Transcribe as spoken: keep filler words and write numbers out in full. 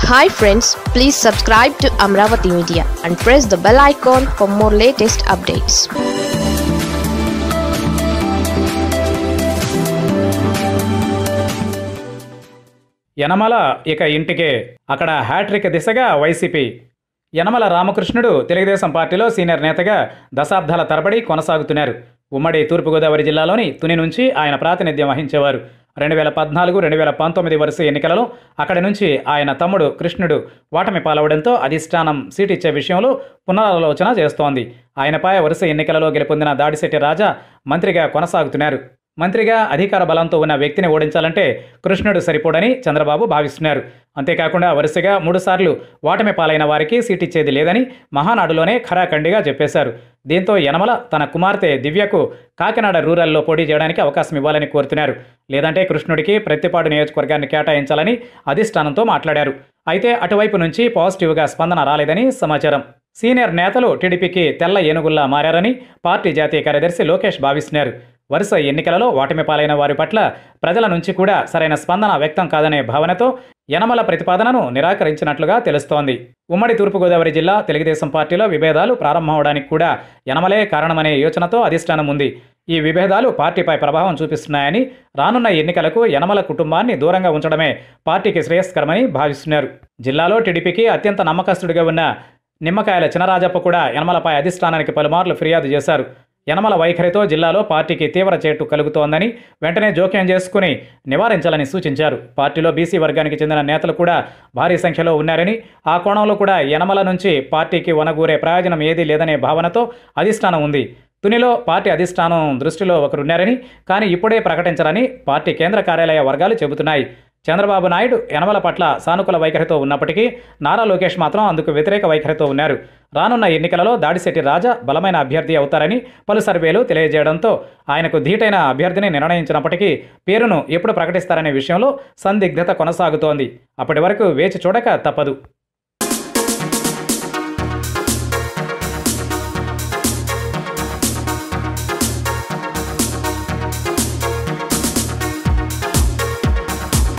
Hi friends, please subscribe to Amaravathi Media and press the bell icon for more latest updates. Yanamala ఇక ఇంటికే అక్కడ hat trick దిశగా YCP. Yanamala Ramakrishnudu Telugu Desam పార్టీలో senior నేతగా దశాబ్దాల తరబడి కొనసాగుతున్నారు. ఉమ్మడి తూర్పుగోదావరి జిల్లాలోని తుని నుంచి ఆయన ప్రాతినిధ్యం వహించేవారు. రెండు వేల పద్నాలుగు రెండు వేల పంతొమ్మిది వరుస ఎన్నికలలో అక్కడి నుంచి ఆయన తమ్ముడు కృష్ణుడు ఓటమి పాలవడంతో అధిష్టానం సీటు ఇచ్చే విషయంలో పునరాలోచన చేస్తోంది. ఆయనపై వరుస ఎన్నికలలో గెలుపొందిన దాడిశెట్టి రాజా మంత్రిగా కొనసాగుతున్నారు. మంత్రిగా అధికార బలంతో ఉన్న వ్యక్తిని ఓడించాలంటే కృష్ణుడు సరిపోడని చంద్రబాబు భావిస్తున్నారు. అంతేకాకుండా వరుసగా మూడుసార్లు ఓటమి పాలైన వారికి సీట్ ఇచ్చేది లేదని మహానాడులోనే ఖరాఖండిగా చెప్పేశారు. దీంతో యనమల తన కుమార్తె దివ్యకు కాకినాడ రూరల్లో పోటీ చేయడానికి అవకాశం ఇవ్వాలని కోరుతున్నారు. లేదంటే కృష్ణుడికి ప్రత్తిపాడు నియోజకవర్గాన్ని కేటాయించాలని అధిష్టానంతో మాట్లాడారు. అయితే అటువైపు నుంచి పాజిటివ్గా స్పందన రాలేదని సమాచారం. సీనియర్ నేతలు టీడీపీకి తెల్ల ఏనుగుల్లా మారారని పార్టీ జాతీయ కార్యదర్శి లోకేష్ భావిస్తున్నారు. వరుస ఎన్నికలలో ఓటమి పాలైన వారి పట్ల ప్రజల నుంచి కూడా సరైన స్పందన వ్యక్తం కాదనే భావనతో యనమల ప్రతిపాదనను నిరాకరించినట్లుగా తెలుస్తోంది. ఉమ్మడి తూర్పుగోదావరి జిల్లా తెలుగుదేశం పార్టీలో విభేదాలు ప్రారంభమవడానికి కూడా యనమలే కారణమనే యోచనతో అధిష్టానం ఉంది. ఈ విభేదాలు పార్టీపై ప్రభావం చూపిస్తున్నాయని, రానున్న ఎన్నికలకు యనమల కుటుంబాన్ని దూరంగా ఉంచడమే పార్టీకి శ్రేయస్కరమని భావిస్తున్నారు. జిల్లాలో టీడీపీకి అత్యంత నమ్మకస్తుడిగా ఉన్న నిమ్మకాయల చినరాజప్ప కూడా యనమలపై అధిష్టానానికి పలుమార్లు ఫిర్యాదు చేశారు. యనమల వైఖరితో జిల్లాలో పార్టీకి తీవ్ర చేటు కలుగుతోందని, వెంటనే జోక్యం చేసుకుని నివారించాలని సూచించారు. పార్టీలో బీసీ వర్గానికి చెందిన నేతలు కూడా భారీ సంఖ్యలో ఉన్నారని, ఆ కోణంలో కూడా యనమల నుంచి పార్టీకి వనగూరే ప్రయోజనం ఏదీ లేదనే భావనతో అధిష్టానం ఉంది. తునిలో పార్టీ అధిష్టానం దృష్టిలో ఒకరున్నారని, కానీ ఇప్పుడే ప్రకటించారని పార్టీ కేంద్ర కార్యాలయ వర్గాలు చెబుతున్నాయి. చంద్రబాబు నాయుడు యనమల పట్ల సానుకూల వైఖరితో ఉన్నప్పటికీ నారా లోకేష్ మాత్రం అందుకు వ్యతిరేక వైఖరితో ఉన్నారు. రానున్న ఎన్నికలలో దాడిశెట్టి రాజా బలమైన అభ్యర్థి అవుతారని పలు సర్వేలు తెలియజేయడంతో ఆయనకు ధీటైన అభ్యర్థిని నిర్ణయించినప్పటికీ పేరును ఎప్పుడు ప్రకటిస్తారనే విషయంలో సందిగ్ధత కొనసాగుతోంది. అప్పటి వరకు వేచి చూడక తప్పదు.